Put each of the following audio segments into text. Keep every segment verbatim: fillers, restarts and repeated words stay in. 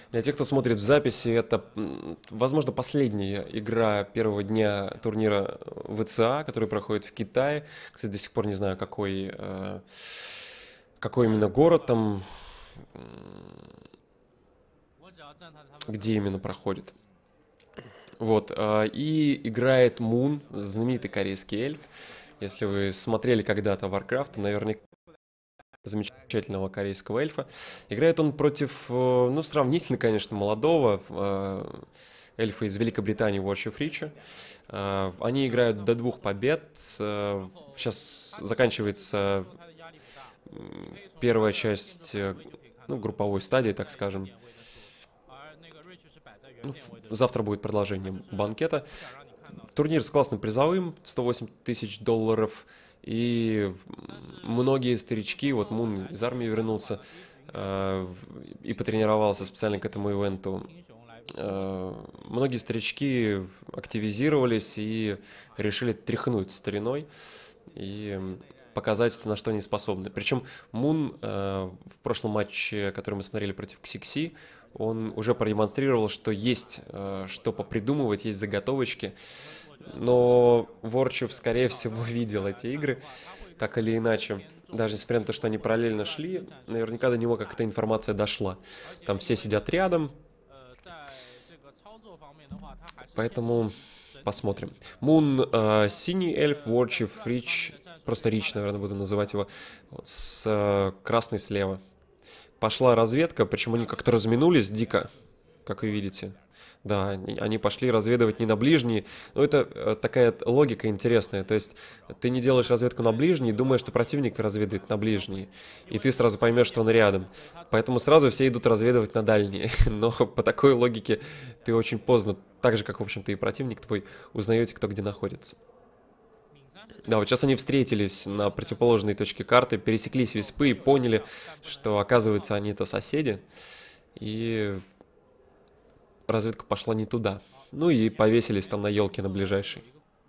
Для тех, кто смотрит в записи, это, возможно, последняя игра первого дня турнира вэ цэ а, который проходит в Китае. Кстати, до сих пор не знаю, какой, э, какой именно город там, где именно проходит. Вот, э, и играет Мун, знаменитый корейский эльф. Если вы смотрели когда-то Warcraft, то наверняка замечательного корейского эльфа. Играет он против, э, ну, сравнительно, конечно, молодого э, эльфа из Великобритании Watch of Reach. Э, Они играют до двух побед. Э, Сейчас заканчивается м, первая часть, э, ну, групповой стадии, так скажем. Ну, ф- завтра будет продолжение банкета. Турнир с классным призовым в сто восемь тысяч долларов. И многие старички, вот Мун из армии вернулся э, и потренировался специально к этому ивенту. Э, многие старички активизировались и решили тряхнуть стариной и показать, на что они способны. Причем Мун э, в прошлом матче, который мы смотрели против Ксикси, он уже продемонстрировал, что есть э, что попридумывать, есть заготовочки. Но Ворчев, скорее всего, видел эти игры, так или иначе. Даже несмотря на то, что они параллельно шли, наверняка до него как-то информация дошла. Там все сидят рядом, поэтому посмотрим. Мун, э, синий эльф, Ворчев, Рич, просто Рич, наверное, буду называть его, вот, с э, красной слева. Пошла разведка, причем они как-то разминулись дико, как вы видите. Да, они они пошли разведывать не на ближние. Но это э, такая логика интересная. То есть ты не делаешь разведку на ближние, думаешь, что противник разведывает на ближние. И ты сразу поймешь, что он рядом. Поэтому сразу все идут разведывать на дальние. Но по такой логике ты очень поздно, так же, как, в общем-то, и противник твой, узнаете, кто где находится. Да, вот сейчас они встретились на противоположной точке карты, пересеклись виспы и поняли, что, оказывается, они это соседи. И разведка пошла не туда. Ну и повесились там на елке на ближайшей.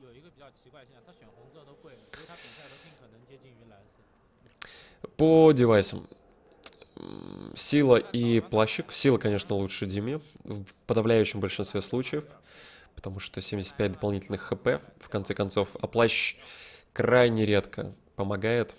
По девайсам. М, Сила и плащик. Сила, конечно, лучше Диме в подавляющем большинстве случаев, потому что семьдесят пять дополнительных хп, в конце концов. А плащ крайне редко помогает.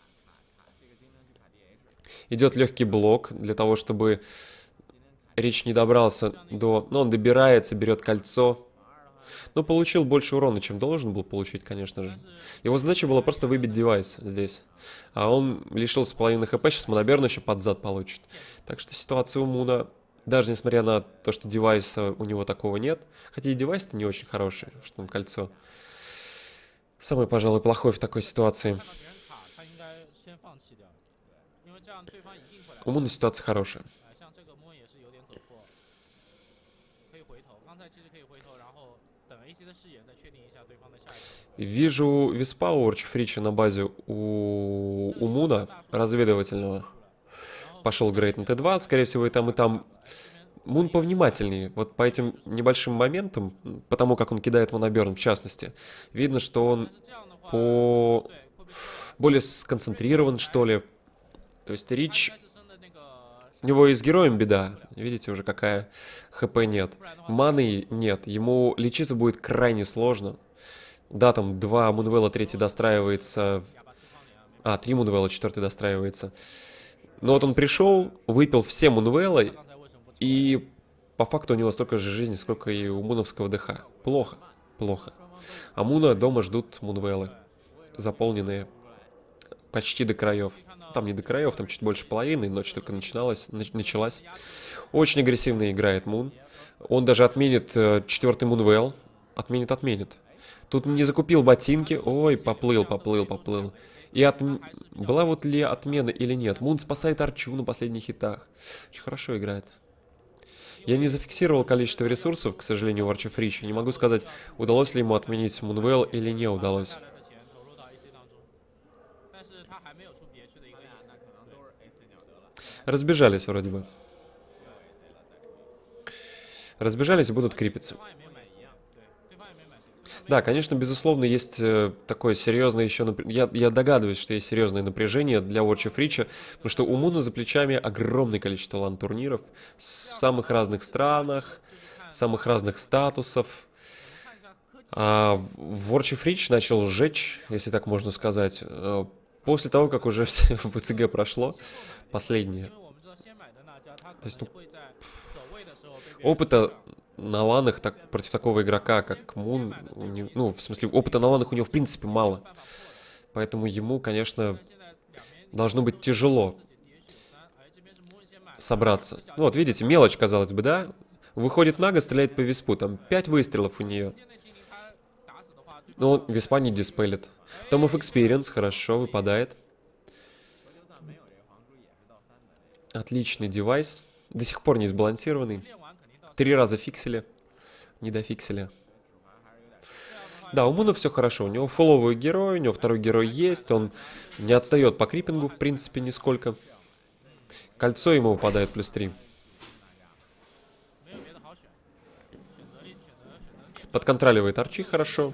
Идет легкий блок для того, чтобы Рич не добрался до... Ну, он добирается, берет кольцо. Но получил больше урона, чем должен был получить, конечно же. Его задача была просто выбить девайс здесь. А он лишился половины хп, сейчас Моноберн еще под зад получит. Так что ситуация у Муна, даже несмотря на то, что девайса у него такого нет, хотя и девайс-то не очень хороший, что там кольцо. Самый, пожалуй, плохой в такой ситуации. У Муна ситуация хорошая. Вижу Виспауэр Фрича на базе у, у Муна, разведывательного. Пошел Грейт на Т два, скорее всего, и там, и там. Мун повнимательнее, вот по этим небольшим моментам, потому как он кидает Моноберн в частности, видно, что он по... более сконцентрирован, что ли. То есть Рич... У него и с героем беда. Видите уже какая ХП нет. Маны нет. Ему лечиться будет крайне сложно. Да, там два Мунвелла, третий достраивается. А, три Мунвелла, четвертый достраивается. Но вот он пришел, выпил все Мунвеллы, и по факту у него столько же жизни, сколько и у муновского ДХ. Плохо, плохо. А Муна дома ждут Мунвеллы, заполненные почти до краев. Там не до краев, там чуть больше половины, ночь только начиналась, началась. Очень агрессивно играет Мун. Он даже отменит э, четвертый Мунвелл. Отменит, отменит. Тут не закупил ботинки. Ой, поплыл, поплыл, поплыл. И от... была вот ли отмена или нет? Мун спасает Арчу на последних хитах. Очень хорошо играет. Я не зафиксировал количество ресурсов, к сожалению, у Арчи Фрича. Не могу сказать, удалось ли ему отменить Мунвелл или не удалось. Разбежались вроде бы. Разбежались и будут крипиться. Да, конечно, безусловно, есть э, такое серьезное еще... напр- Я, я догадываюсь, что есть серьезное напряжение для Watch of Reach, потому что у Муна за плечами огромное количество лан-турниров с- в самых разных странах, самых разных статусов. А в Watch of Reach начал жечь, если так можно сказать, э, после того, как уже все в ВЦГ прошло, последнее. То есть, ну, опыта на ланах так, против такого игрока, как Мун, у не- ну, в смысле, опыта на ланах у него в принципе мало. Поэтому ему, конечно, должно быть тяжело собраться. Ну вот, видите, мелочь, казалось бы, да? Выходит Нага, стреляет по Виспу, там пять выстрелов у нее. Но Виспа не диспелит. Том of Experience, хорошо, выпадает. Отличный девайс. До сих пор не сбалансированный. Три раза фиксили. Не дофиксили. Да, у Муна все хорошо. У него фуловый герой, у него второй герой есть. Он не отстает по крипингу, в принципе, нисколько. Кольцо ему выпадает плюс три. Подконтроливает арчи хорошо.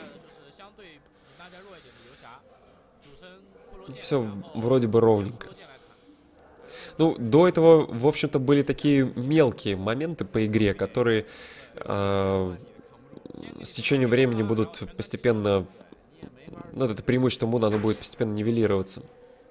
Все вроде бы ровненько. Ну, до этого, в общем-то, были такие мелкие моменты по игре, которые э, с течением времени будут постепенно... Ну, это преимущество Муна, оно будет постепенно нивелироваться.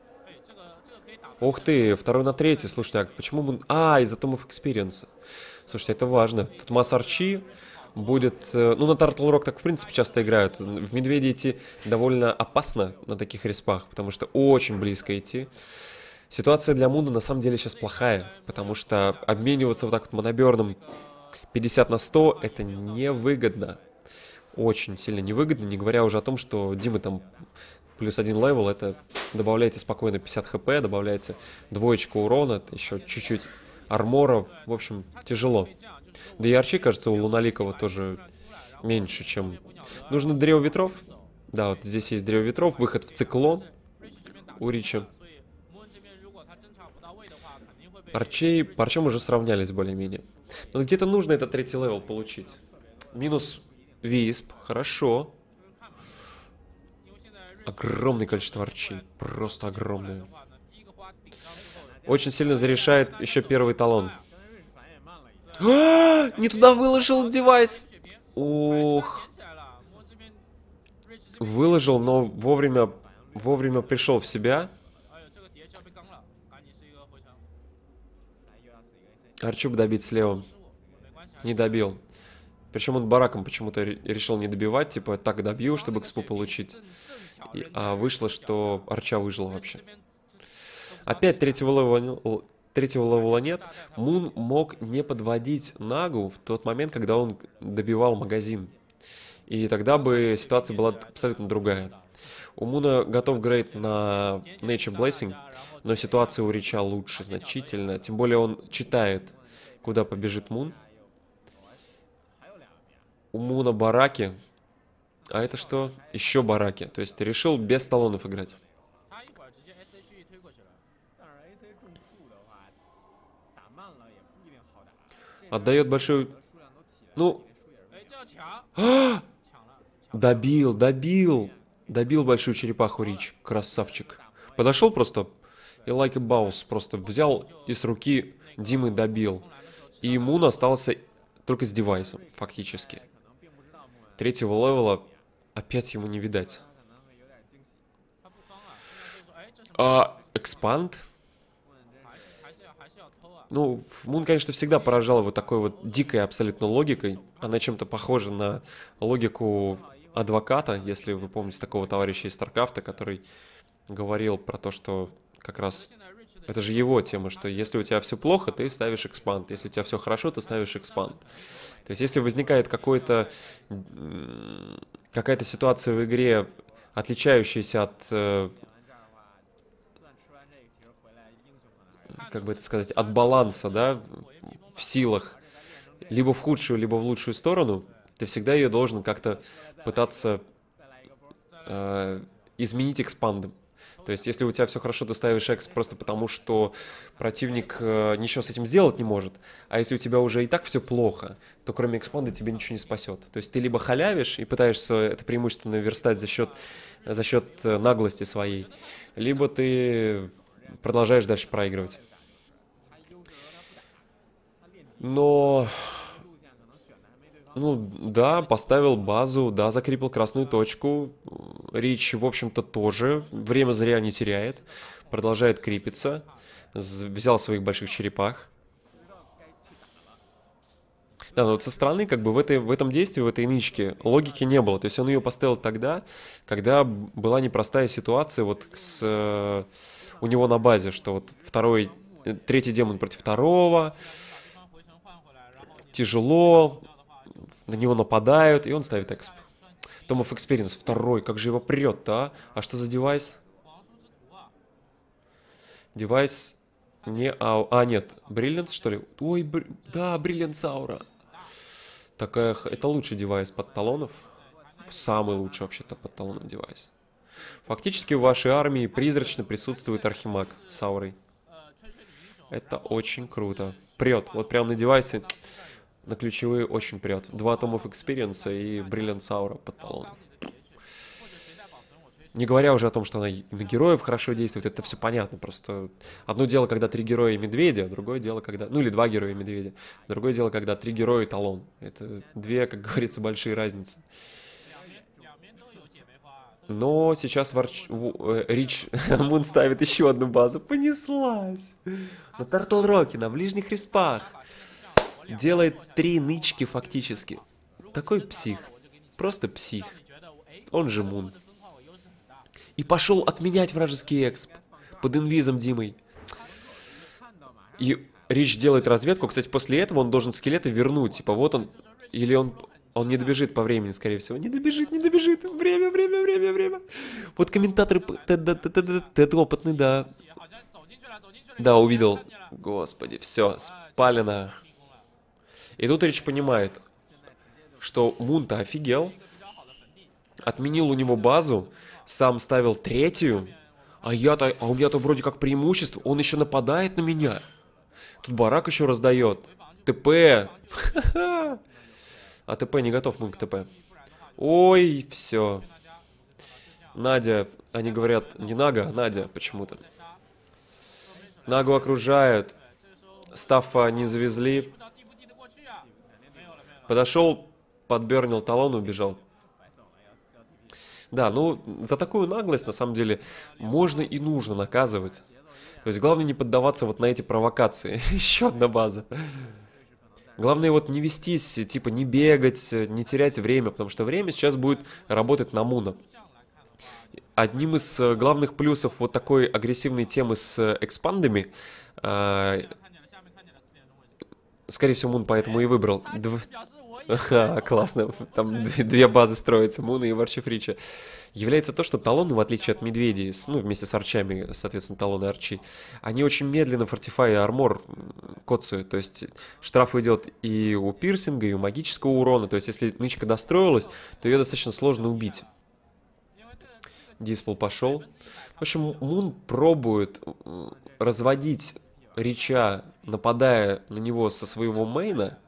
Ух ты, второй на третий. Слушайте, а почему Мун... А, из-за Том of Experience. Слушайте, это важно. Тут масс арчи будет... э, Ну, на Turtle Rock так, в принципе, часто играют. В Медведе идти довольно опасно на таких респах, потому что очень близко идти. Ситуация для Муна на самом деле сейчас плохая, потому что обмениваться вот так вот моноберном пятьдесят на сто это невыгодно. Очень сильно невыгодно, не говоря уже о том, что Дима там плюс один левел, это добавляете спокойно пятьдесят хп, добавляете двоечку урона, еще чуть-чуть армора, в общем, тяжело. Да и арчи, кажется, у Луналикова тоже меньше, чем... Нужно древо ветров. Да, вот здесь есть древо ветров, выход в циклон у Рича. Арчей, по арчам уже сравнялись более-менее. Но где-то нужно этот третий левел получить. Минус Висп, хорошо. Огромное количество арчей, просто огромное. Очень сильно зарешает еще первый талон. А, не туда выложил девайс. Ох. Выложил, но вовремя, вовремя пришел в себя. Арчу бы добить слева. Не добил. Причем он бараком почему-то решил не добивать. Типа, так добью, чтобы экспу получить. И, а вышло, что арча выжила вообще. Опять третьего левела, третьего левела нет. Мун мог не подводить Нагу в тот момент, когда он добивал магазин. И тогда бы ситуация была абсолютно другая. У Муна готов грейд на Nature Blessing, но ситуация у Рича лучше значительно. Тем более он читает, куда побежит Мун. У Муна бараки. А это что? Еще бараки. То есть решил без талонов играть. Отдает большую... Ну... А! Добил, добил. Добил большую черепаху Рич. Красавчик. Подошел просто и like a boss. Просто взял и с руки Димы добил. И Мун остался только с девайсом, фактически. Третьего левела опять ему не видать. А, экспанд? Ну, Мун, конечно, всегда поражал вот такой вот дикой абсолютно логикой. Она чем-то похожа на логику адвоката, если вы помните такого товарища из Старкрафта, который говорил про то, что как раз... Это же его тема, что если у тебя все плохо, ты ставишь экспанд. Если у тебя все хорошо, ты ставишь экспанд. То есть если возникает какой-то... какая-то ситуация в игре, отличающаяся от... как бы это сказать, от баланса, да, в силах, либо в худшую, либо в лучшую сторону, ты всегда ее должен как-то пытаться э, изменить экспандом. То То есть, если у тебя все хорошо, ты ставишь экс просто потому, что противник э, ничего с этим сделать не может. А если у тебя уже и так все плохо, то кроме экспанда тебе ничего не спасет. То есть ты либо халявишь и пытаешься это преимущество наверстать за счет, за счет э, наглости своей, либо ты продолжаешь дальше проигрывать. Но, ну да, поставил базу, да, закрепил красную точку. Рич, в общем-то, тоже время зря не теряет. Продолжает крепиться. З- Взял своих больших черепах. Да, но вот со стороны, как бы в, этой, в этом действии, в этой нычке логики не было. То есть он ее поставил тогда, когда б- была непростая ситуация вот с, э, у него на базе, что вот второй, э, третий демон против второго, тяжело, на него нападают, и он ставит эксп. Том of Experience второй, как же его прет-то, а? А что за девайс? Девайс не ау... А, нет, Brilliance, что ли? Ой, бр... да, Brilliance Aura. Такая, х- это лучший девайс под талонов. Самый лучший вообще-то под талонов девайс. Фактически в вашей армии призрачно присутствует Архимаг с аурой. Это очень круто. Прет. Вот прям на девайсе, на ключевые очень прет. Два Tom of Experience и Brilliance Aura под талонов. Не говоря уже о том, что она и на героев хорошо действует, это все понятно. Просто одно дело, когда три героя и медведя, другое дело, когда... Ну или два героя и медведя. Другое дело, когда три героя и талон. Это две, как говорится, большие разницы. Но сейчас Варч... в- э, Рич Мун ставит еще одну базу. Понеслась. На Тартл Роке, на ближних респах. Делает три нычки фактически. Такой псих. Просто псих. Он же Мун. И пошел отменять вражеский эксп. Под инвизом Димой. И Рич делает разведку. Кстати, после этого он должен скелеты вернуть. Типа вот он... Или он... Он не добежит по времени, скорее всего. Не добежит, не добежит. Время, время, время, время. Вот комментаторы... п- Тед да, Тед да, Тед опытный, да. Да, увидел. Господи, все, спалено. И тут Рич понимает, что Мун-то офигел. Отменил у него базу. Сам ставил третью. А я-то... А у меня-то вроде как преимущество. Он еще нападает на меня. Тут барак еще раздает. ТП. А ТП не готов, Мун к ТП. Ой, все. Надя, они говорят, не Нага, а Надя почему-то. Нагу окружают. Стаффа не завезли. Подошел, подбернил талон и убежал. Да, ну, за такую наглость, на самом деле, можно и нужно наказывать. То есть, главное не поддаваться вот на эти провокации. Еще одна база. Главное вот не вестись, типа не бегать, не терять время, потому что время сейчас будет работать на Муна. Одним из э, главных плюсов вот такой агрессивной темы с э, экспандами, э, скорее всего, Мун поэтому и выбрал. Дв- Ага, классно, там две, две базы строятся, Муна и Варчи Фрича. Является то, что талоны, в отличие от медведей, с- ну, вместе с арчами, соответственно, талоны и арчи, они очень медленно фортифай и армор м, коцают. То есть штраф идет и у пирсинга, и у магического урона. То есть если нычка достроилась, то ее достаточно сложно убить. Диспл пошел. В общем, Мун пробует м, разводить Рича, нападая на него со своего мейна,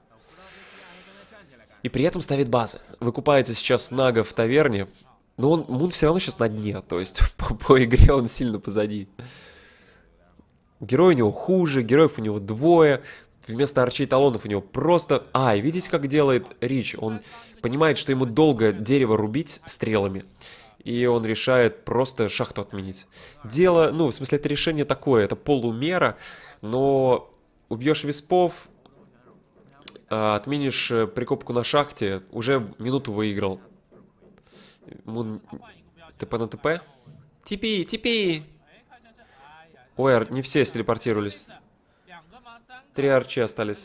и при этом ставит базы. Выкупается сейчас Нага в таверне, но он, Мун все равно сейчас на дне, то есть по, по игре он сильно позади. Герой у него хуже, героев у него двое, вместо арчей талонов у него просто... А, и видите, как делает Рич? Он понимает, что ему долго дерево рубить стрелами, и он решает просто шахту отменить. Дело, ну, в смысле, это решение такое, это полумера, но убьешь виспов, а, отменишь э, прикопку на шахте, уже минуту выиграл. Мун... ТП на ТП? Типи, типи! Ой, ар- не все телепортировались. Три арчи остались.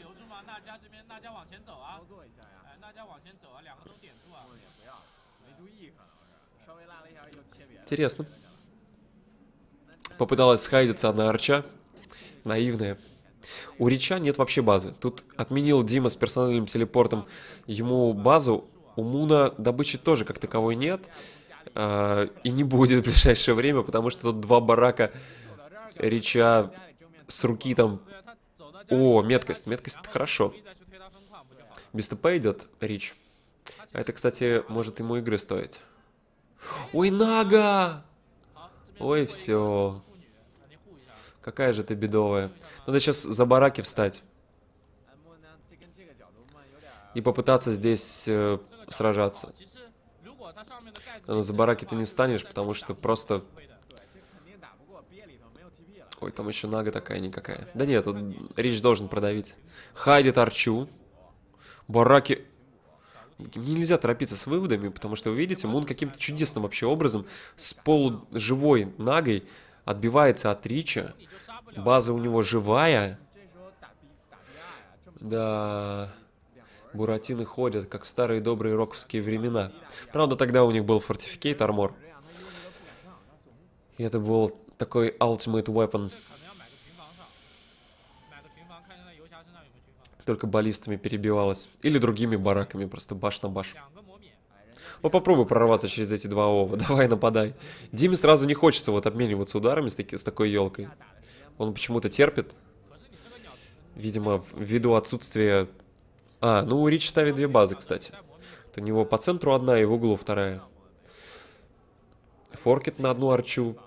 Интересно. Попыталась схайдиться одна арча. Наивная. У Рича нет вообще базы. Тут отменил Дима с персональным телепортом ему базу. У Муна добычи тоже как таковой нет. А, и не будет в ближайшее время, потому что тут два барака Рича с руки там... О, меткость. Меткость — это хорошо. Без ТП идет Рич. А это, кстати, может ему игры стоить. Ой, Нага! Ой, все. Какая же ты бедовая. Надо сейчас за бараки встать. И попытаться здесь э, сражаться. Но за бараки ты не станешь, потому что просто... Ой, там еще Нага такая-никакая. Да нет, тут Рич должен продавить. Хайдит Арчу. Бараки... Мне нельзя торопиться с выводами, потому что, вы видите, Мун каким-то чудесным вообще образом с полуживой Нагой отбивается от Рича. База у него живая. Да... Буратины ходят, как в старые добрые роковские времена. Правда, тогда у них был Fortificate Armor. И это был такой Ultimate Weapon. Только баллистами перебивалось. Или другими бараками, просто баш на баш. Ну, попробуй прорваться через эти два ова. Давай, нападай. Диме сразу не хочется вот обмениваться ударами с, таки, с такой елкой. Он почему-то терпит. Видимо, ввиду отсутствия... А, ну у Рич ставит две базы, кстати. Вот у него по центру одна и в углу вторая. Форкет на одну Арчу.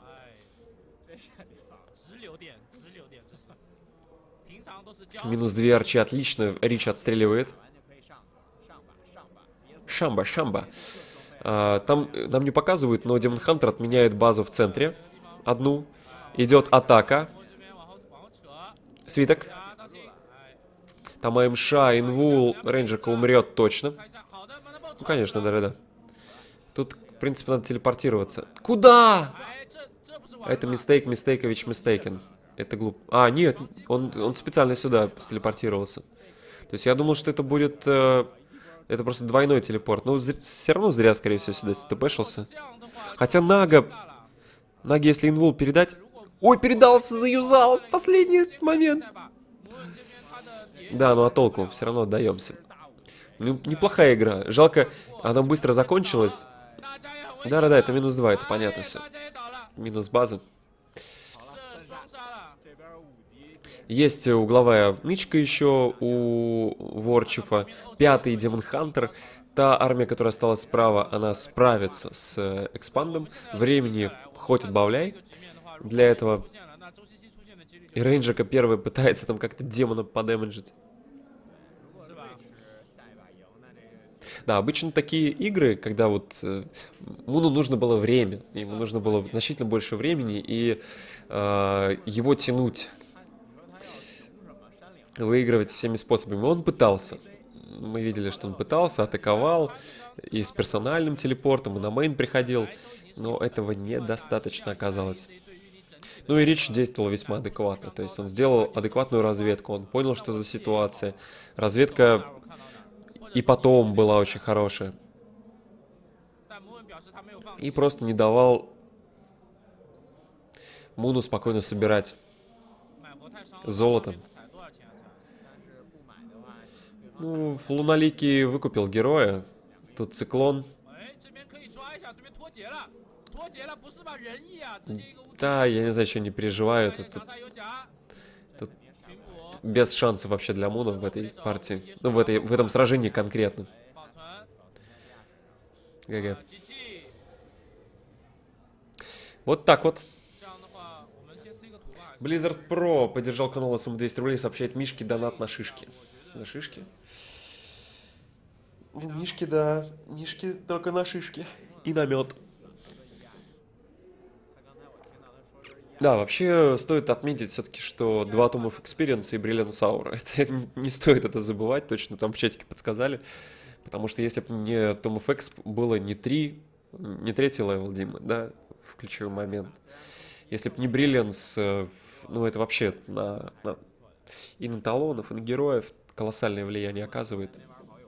Минус две Арчи, отлично. Рич отстреливает. Шамба, Шамба. А, там нам не показывают, но Демон Хантер отменяет базу в центре. Одну. Идет атака. Свиток. Там АМШ, Инвул, Рейнджерка умрет точно. Ну, конечно, да-да-да. Тут, в принципе, надо телепортироваться. Куда? Это мистейк, мистейкович, мистейкен. Это глупо. А, нет, он, он специально сюда телепортировался. То есть я думал, что это будет... Э, это просто двойной телепорт. Но все равно зря, скорее всего, сюда стпшился. Хотя Нага... Наги, если инвул передать... Ой, передался, заюзал! Последний момент. Да, ну а толку? Все равно отдаемся. Ну, неплохая игра. Жалко, она быстро закончилась. Да-да-да, это минус два, это понятно все. Минус база. Есть угловая нычка еще у Ворчуфа. Пятый Демон Хантер. Та армия, которая осталась справа, она справится с экспандом. Времени хоть отбавляй для этого. И Рейнджерка первый пытается там как-то демона подэмэджить. Да, обычно такие игры, когда вот э, Муну нужно было время, ему нужно было значительно больше времени, и э, его тянуть, выигрывать всеми способами. Он пытался. Мы видели, что он пытался, атаковал, и с персональным телепортом, и на мейн приходил, но этого недостаточно оказалось. Ну и Рич действовал весьма адекватно, то есть он сделал адекватную разведку, он понял, что за ситуация. Разведка и потом была очень хорошая. И просто не давал Муну спокойно собирать золото. Ну, Луналикий выкупил героя. Тут циклон. Да, я не знаю, что они переживают. Тут, тут без шансов вообще для Муна в этой партии. Ну, в, этой, в этом сражении конкретно. ГГ. Вот так вот. Blizzard Pro поддержал канал на сумму двести рублей, сообщает Мишке донат на шишки. На шишки? Ну, Мишки, да. Мишки только на шишки. И на мед. Да, вообще стоит отметить все-таки, что два Tome of Experience и Brilliant Sour. Это, не стоит это забывать, точно там в чатике подсказали. Потому что если бы не Tome of Exp было не три, не третий левел Димы, да, в ключевой момент. Если бы не Brilliance, ну это вообще на, на, и на талонов, и на героев колоссальное влияние оказывает.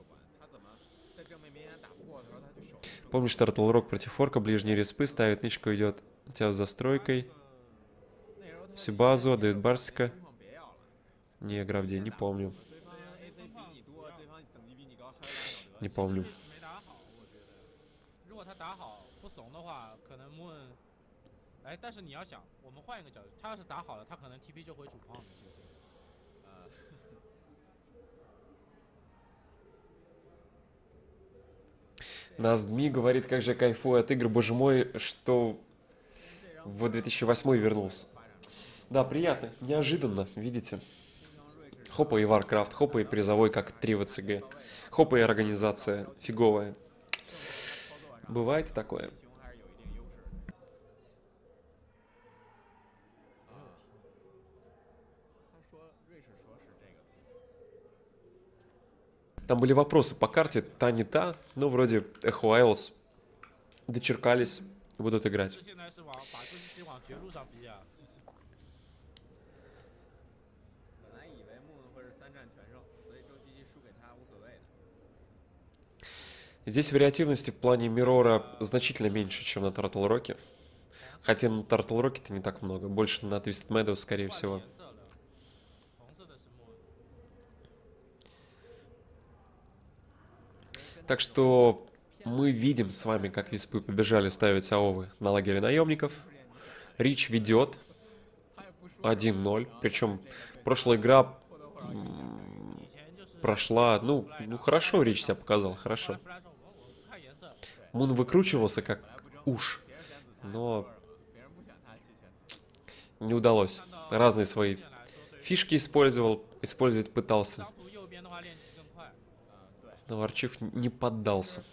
Помнишь, Turtle Rock против Форка, ближние респы, ставит нычку, идет у тебя с застройкой. Всю базу, отдают Барсика. Не, Гравди, не помню. Не помню. Наздми говорит, как же кайфую от игр, боже мой, что в две тысячи восьмой вернулся. Да, приятно, неожиданно, видите. Хопа и Warcraft, хопа и призовой, как три в цэ гэ. Хопа и организация фиговая. Бывает и такое. Там были вопросы по карте, та не та, но вроде Echo Isles дочеркались и будут играть. Здесь вариативности в плане Мирора значительно меньше, чем на Turtle Rock. Хотя на Turtle Rock-то не так много, больше на Twisted Meadows, скорее всего. Так что мы видим с вами, как виспы побежали ставить АОВы на лагере наемников. Рич ведет один ноль. Причем прошлая игра прошла, ну, ну хорошо Рич себя показал, хорошо. Мун выкручивался как уж, но не удалось. Разные свои фишки использовал, использовать пытался. Но Арчив не поддался.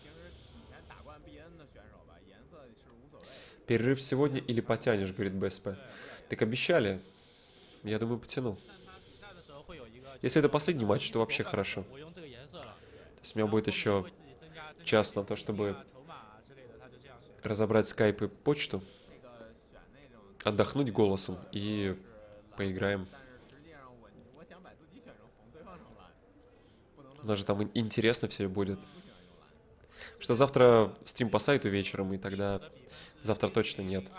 Перерыв сегодня или потянешь, говорит БСП. Так обещали. Я думаю, потяну. Если это последний матч, то вообще хорошо. То есть у меня будет еще час на то, чтобы разобрать скайп и почту, отдохнуть голосом и поиграем. У нас же там интересно все будет. Что завтра стрим по сайту вечером, и тогда завтра точно нет.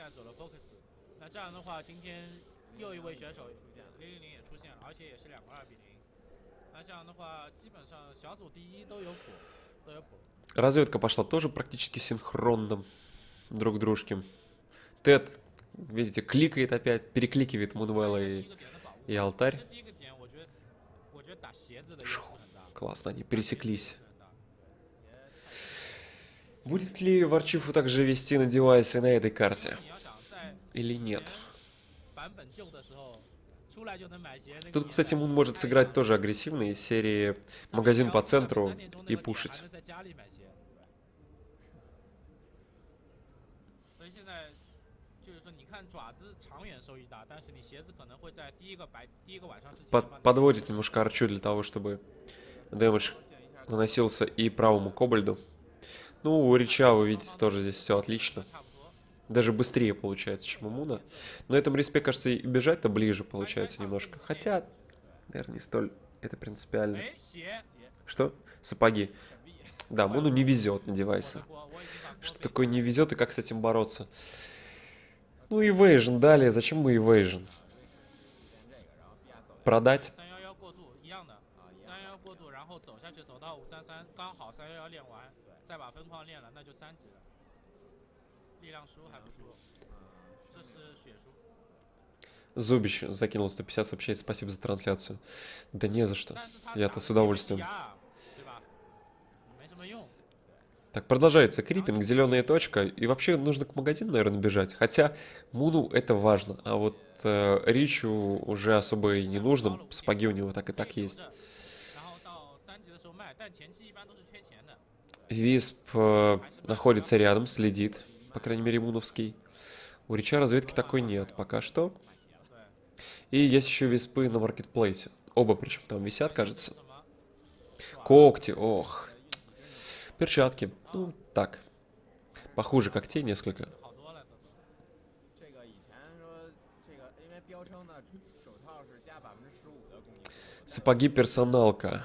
Разведка пошла тоже практически синхронно друг к дружке. Тед, видите, кликает опять, перекликивает Мунвелла и, и алтарь. Шух, классно, они пересеклись. Будет ли Варчифу также вести на девайсы на этой карте? Или нет? Тут, кстати, Мун может сыграть тоже агрессивно из серии магазин по центру и пушить. Под, подводит немножко Арчу для того, чтобы дэмэдж наносился и правому Кобальду. Ну, у Рича, вы видите, тоже здесь все отлично. Даже быстрее получается, чем у Муна. Но на этом респе, кажется, и бежать-то ближе получается немножко. Хотя, наверное, не столь это принципиально. Что? Сапоги. Да, Муну не везет на девайсы. Что такое не везет и как с этим бороться? Ну, Evasion далее. Зачем мы Evasion? Продать? Зубич закинул сто пятьдесят сообщений. Спасибо за трансляцию. Да не за что. Я-то с удовольствием. Так, продолжается крипинг, зеленая точка. И вообще нужно к магазину, наверное, бежать. Хотя Муну это важно. А вот э, Ричу уже особо и не нужно. Сапоги у него так и так есть. Висп э, находится рядом, следит. По крайней мере, Муновский. У Рича разведки такой нет пока что. И есть еще виспы на маркетплейсе. Оба причем там висят, кажется. Когти, ох. Перчатки. Ну, так. Похуже когтей несколько. Сапоги персоналка.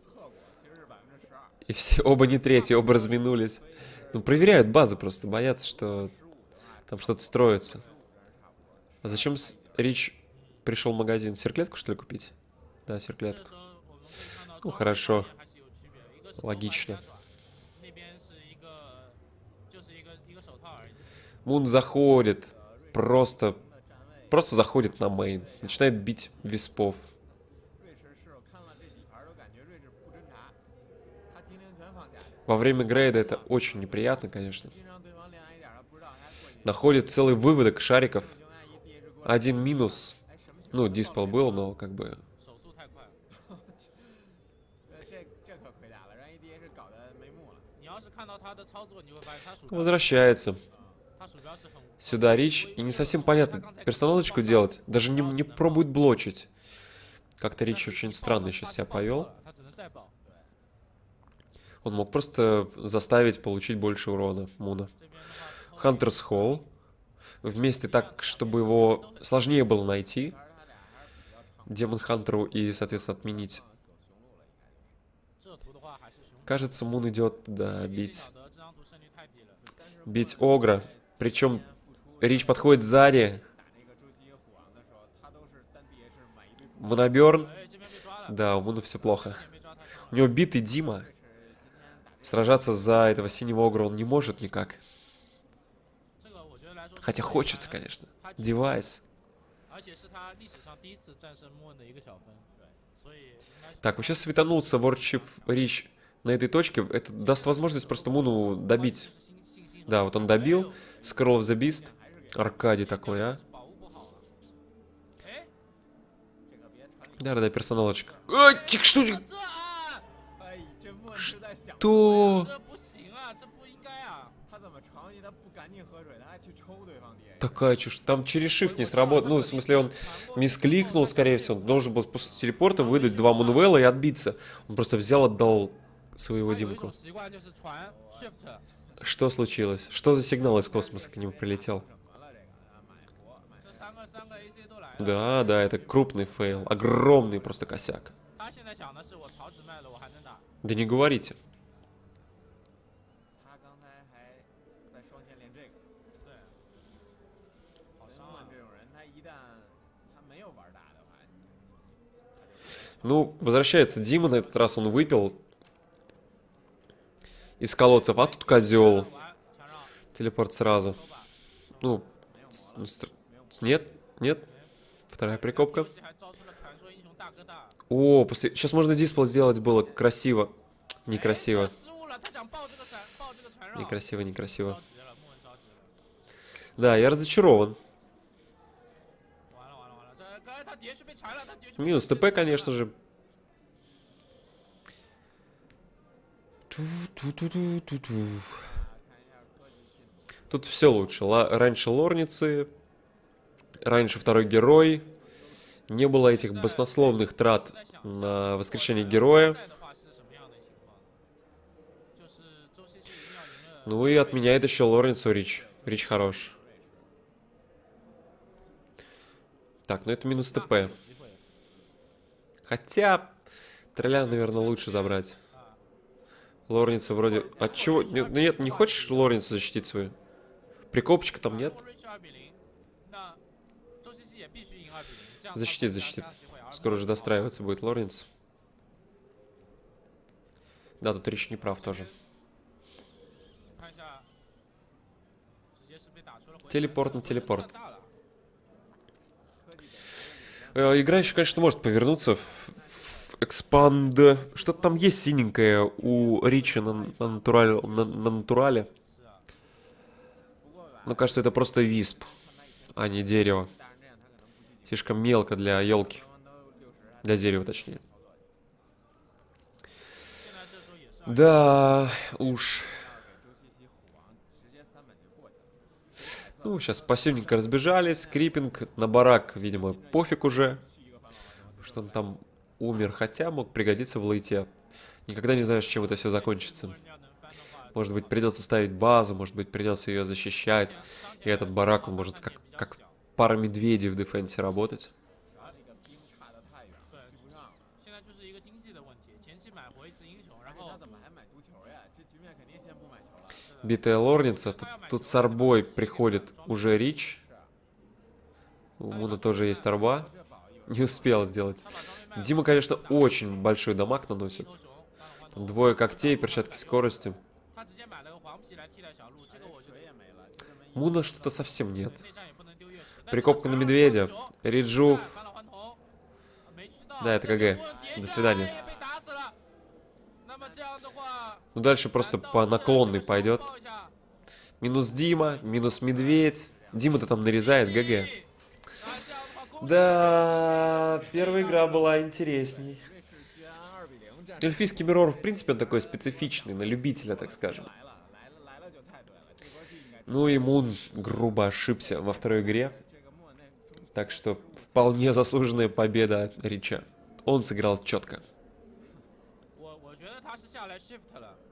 И все, оба не третьи, оба разминулись. Ну, проверяют базы просто, боятся, что там что-то строится. А зачем Рич пришел в магазин? Серклетку, что ли, купить? Да, серклетку. Ну, хорошо. Логично. Мун заходит. Просто... Просто заходит на мейн. Начинает бить виспов. Во время грейда это очень неприятно, конечно. Находит целый выводок шариков. Один минус. Ну, диспел был, но как бы... Возвращается. Сюда Рич. И не совсем понятно, персоналочку делать. Даже не, не пробует блочить. Как-то Рич очень странно сейчас себя повел. Он мог просто заставить получить больше урона Муна. Хантерс Холл. Вместе так, чтобы его сложнее было найти. Демон Хантеру и, соответственно, отменить. Кажется, Мун идет, да, бить... Бить Огра. Причем Рич подходит сзади. Мунаберн. Да, у Муна все плохо. У него битый Дима. Сражаться за этого синего Огра он не может никак. Хотя хочется, конечно. Девайс. Так, вот сейчас светанулся Ворчив Рич на этой точке. Это даст возможность просто Муну добить. Да, вот он добил. Scroll of the Beast. Аркадий такой, а. Да-да-да, персоналочка. А, тих, что? Что? Такая чушь. Там через shift не сработал. Ну, в смысле, он мискликнул, скорее всего. Он должен был после телепорта выдать два Мунвелла и отбиться. Он просто взял, отдал своего Димку. Что случилось? Что за сигнал из космоса к нему прилетел? Да, да, это крупный фейл. Огромный просто косяк. Да не говорите. Ну, возвращается Дима, на этот раз он выпил из колодцев, а тут козел. Телепорт сразу. Ну, с, с, нет, нет. Вторая прикопка. О, после... Сейчас можно диспел сделать было красиво. Некрасиво. Некрасиво, некрасиво. Да, я разочарован. Минус ТП, конечно же. Тут все лучше. Ла раньше лорницы, раньше второй герой. Не было этих баснословных трат на воскрешение героя. Ну и отменяет еще лорницу Рич. Рич хорош. Так, ну это минус ТП. Хотя, тролля, наверное, лучше забрать. Лорница вроде... От чего? Нет, нет, не хочешь лорницу защитить свою? Прикопочка там нет? Защитит, защитит. Скоро уже достраиваться будет лорница. Да, тут Рич не прав тоже. Телепорт на телепорт. Играющий, конечно, может повернуться в, в экспанд. Что-то там есть синенькое у Рича на, на, натурале, на, на натурале. Но кажется, это просто висп, а не дерево. Слишком мелко для елки. Для дерева, точнее. Да, уж. Ну, сейчас пассивненько разбежались. Крипинг на барак, видимо, пофиг уже. Что он там умер. Хотя мог пригодиться в лейте. Никогда не знаешь, чем это все закончится. Может быть, придется ставить базу, может быть, придется ее защищать. И этот барак, он может как, как пара медведей в дефенсе работать. Битая лорница. Тут, тут с арбой приходит уже Рич. У Муна тоже есть арба. Не успел сделать. Дима, конечно, очень большой дамаг наносит. Там двое когтей, перчатки скорости. Муна что-то совсем нет. Прикопка на медведя. Риджув. Да, это КГ. До свидания. Ну, дальше просто по наклонной пойдет. Минус Дима, минус медведь. Дима-то там нарезает, ГГ. Да, первая игра была интересней. Эльфийский миррор, в принципе, он такой специфичный, на любителя, так скажем. Ну и Мун грубо ошибся во второй игре. Так что вполне заслуженная победа от Рича. Он сыграл четко.